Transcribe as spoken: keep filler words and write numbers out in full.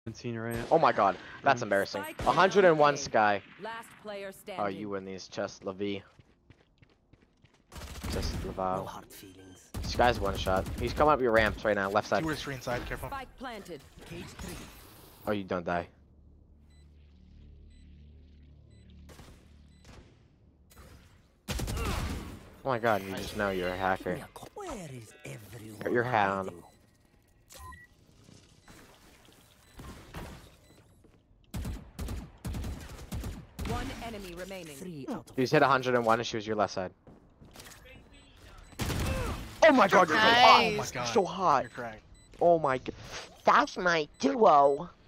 Right? Oh my god, that's embarrassing. one hundred and one Sky. Last player standing. Oh, you win these chest, Levi. Just Levi. No hard feelings. This guy's one shot. He's coming up your ramps right now, left side. Two or three inside, careful. Spike planted. Cage three. Oh, you don't die. Oh my god, you just know you're a hacker. Where is everyone? Got your hat on. hiding? One enemy remaining. Three out of She's hit one hundred and one and she was your left side. Oh my god, you're so hot! Oh my god. So hot! You're cracked. Oh my god. That's my duo!